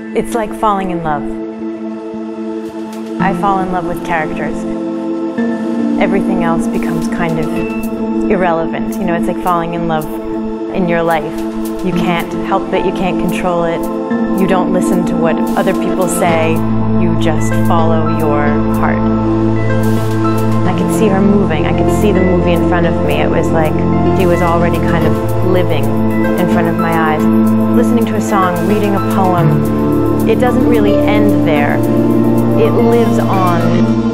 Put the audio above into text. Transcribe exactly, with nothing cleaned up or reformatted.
It's like falling in love. I fall in love with characters. Everything else becomes kind of irrelevant. You know, it's like falling in love in your life. You can't help it, you can't control it. You don't listen to what other people say. You just follow your heart. I could see her moving. I could see the movie in front of me. It was like she was already kind of living in front of my eyes. Listening to a song, reading a poem, it doesn't really end there. It lives on.